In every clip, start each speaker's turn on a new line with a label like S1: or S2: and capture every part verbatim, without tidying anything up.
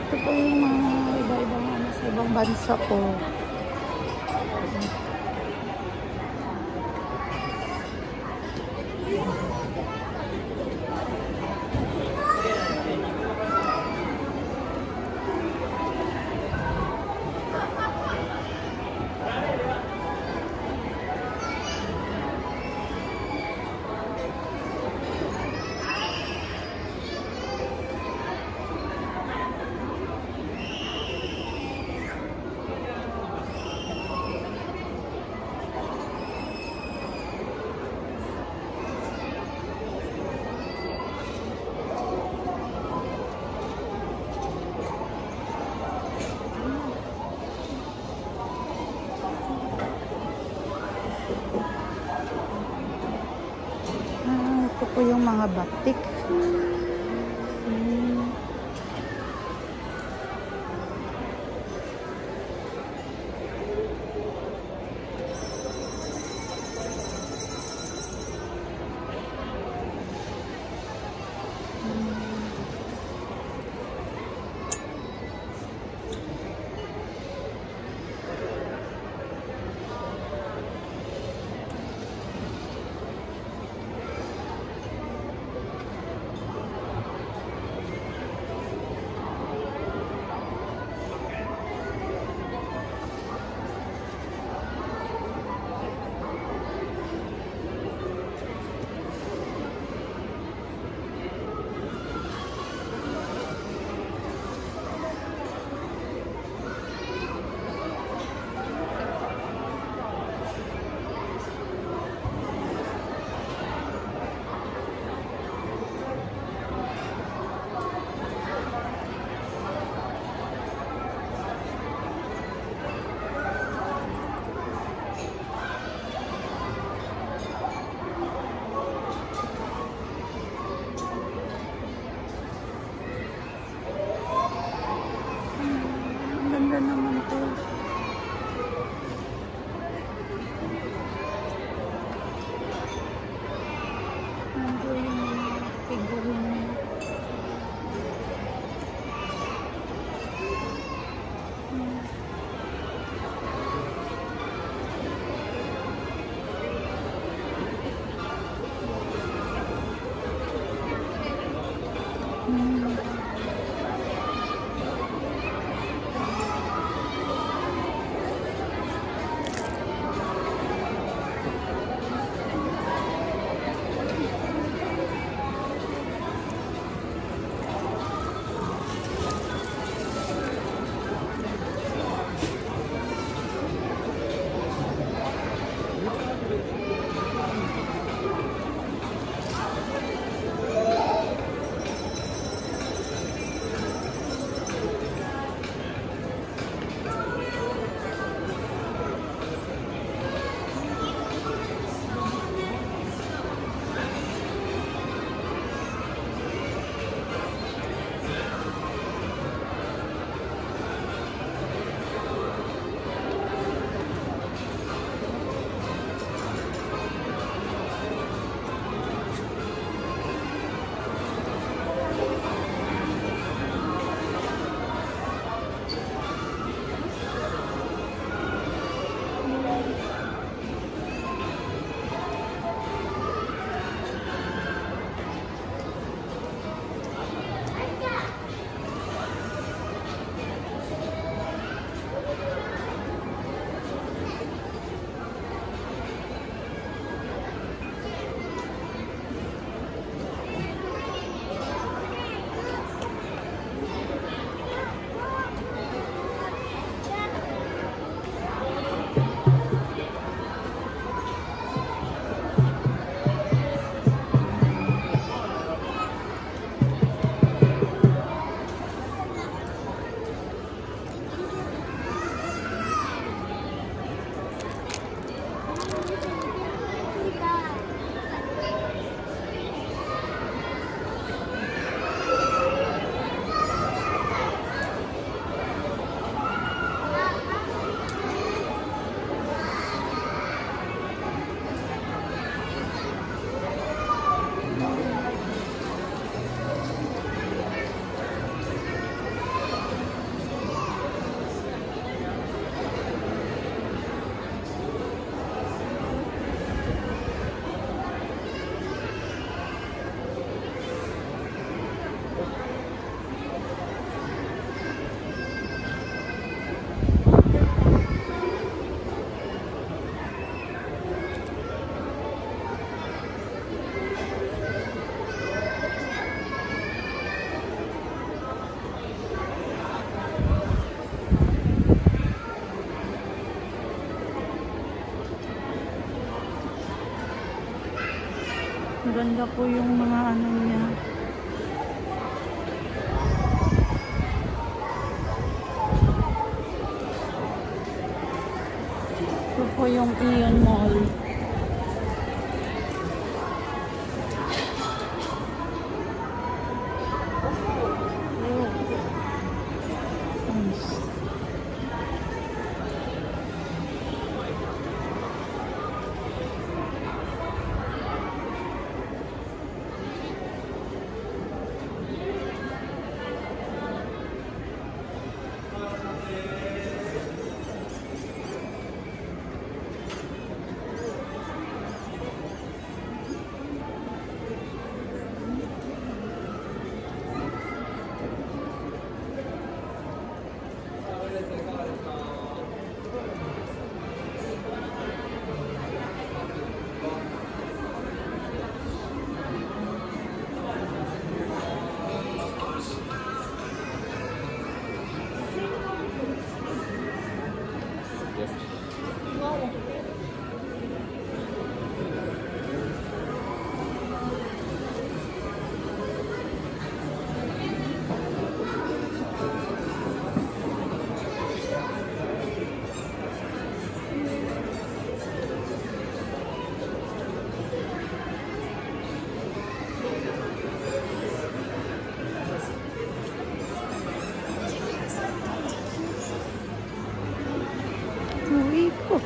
S1: Ito po yung mga iba-ibang ano sa ibang bansa po. Ito po yung mga batik. Hmm. Ganda naman po. Nandito yung mga figurine. Hmm. Hmm. Maganda po yung mga ano niya. Ito po yung Ion Mall. Uwi ko.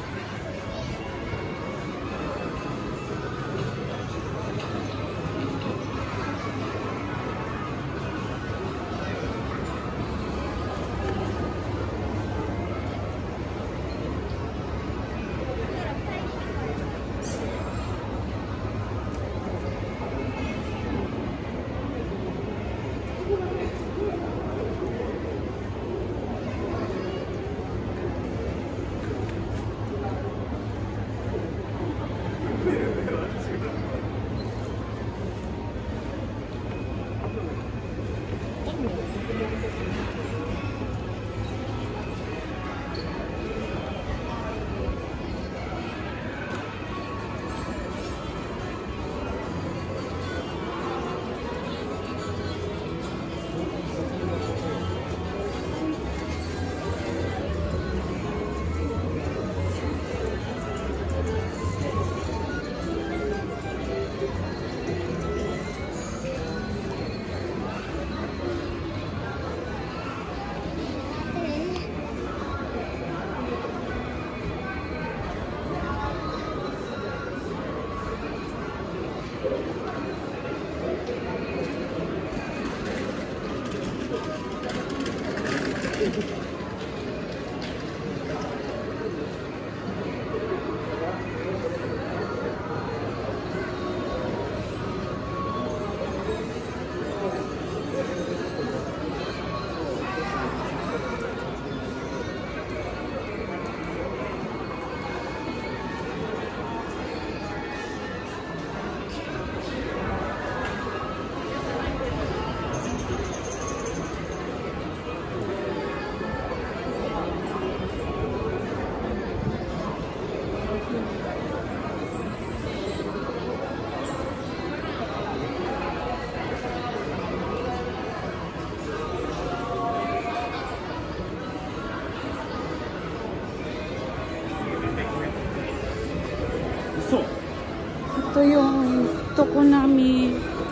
S1: Ito yung Tokonami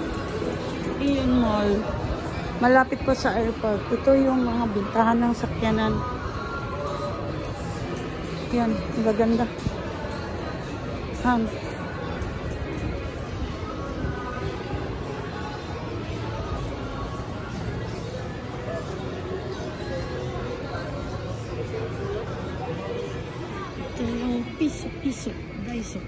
S1: Ion Mall. Malapit po sa airport. Ito yung mga bintahan ng sakyanan. Yan, maganda. Han. Ito yung piso-piso. Daiso.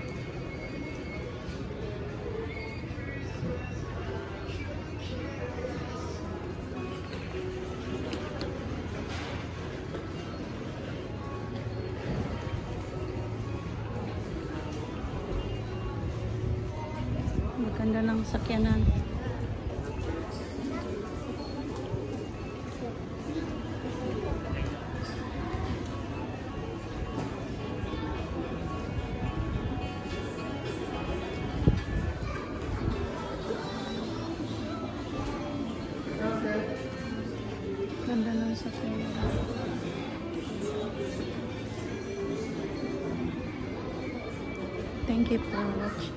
S1: Maganda ng sakyanan. ganda ng sakyan. Thank you for watching.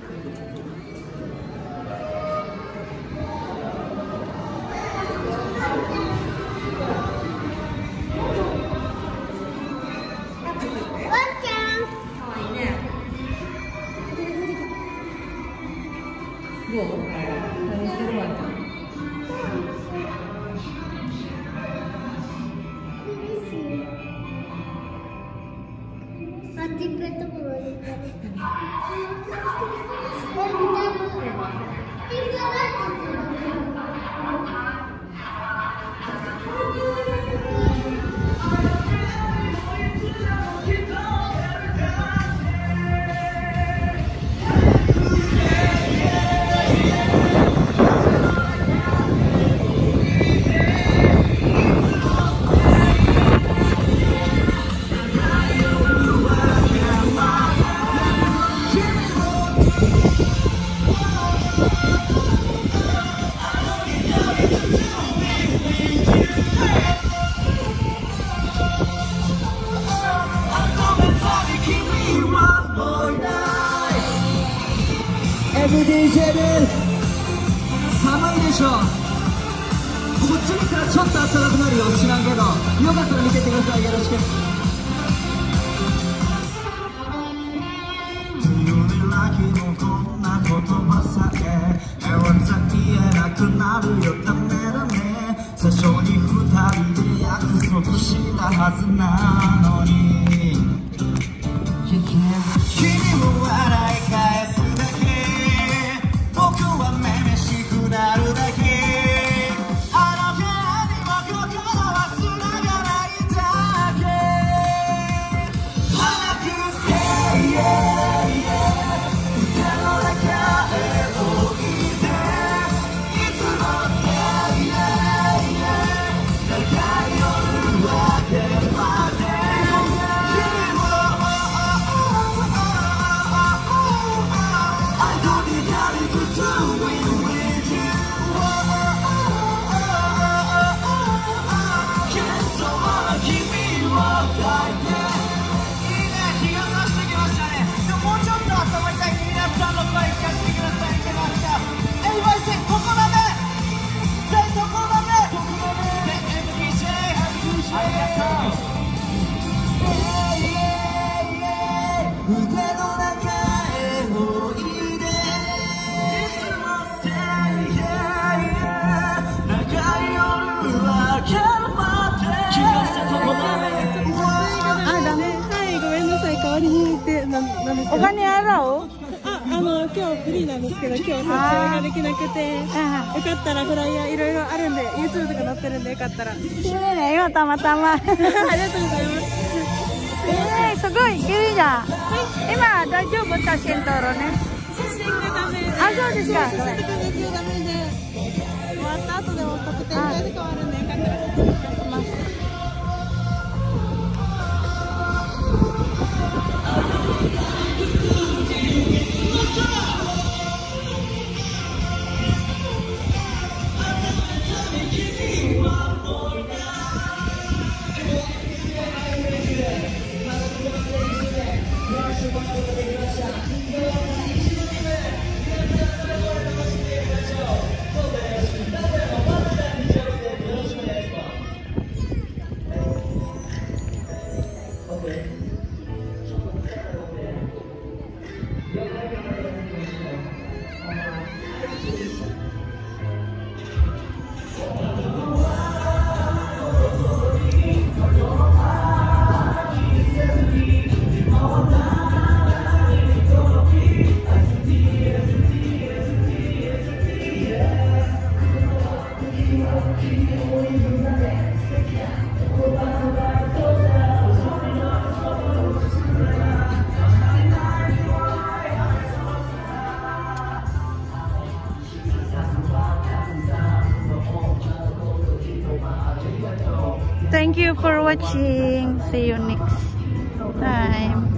S2: エムディージェー です。寒いでしょ。こっちに来たらちょっと暖かくなるよ。知らんけど、よかったら見ててください。よろしく。こんな言葉さええわざ言えなくなるよ。ダメだね。最初に二人で約束したはずなのに、君も笑い返すだけ、僕はめめしくなるだけ。あの部屋にも心は繋がないだけ。早くせいえ腕の中へおいで。いつもせいえ長い夜明けまで。
S1: お金払う？
S3: あ、あの今日フリーなんですけど、今日撮影ができなくて、よかったらフライヤーいろいろあるんで、YouTube とか載ってるんでよかったら。
S1: 綺麗ね、今たまたま。ありがとうございます。えー、すごい綺麗だ。今大丈夫？写真撮るね。
S3: 写真がダメで。
S1: あ、そうですか。
S3: 写真とか別にダメで。終わった後でも特典会で変わるんでよかったら写真撮ってます。
S1: Thank you for watching. See you next time.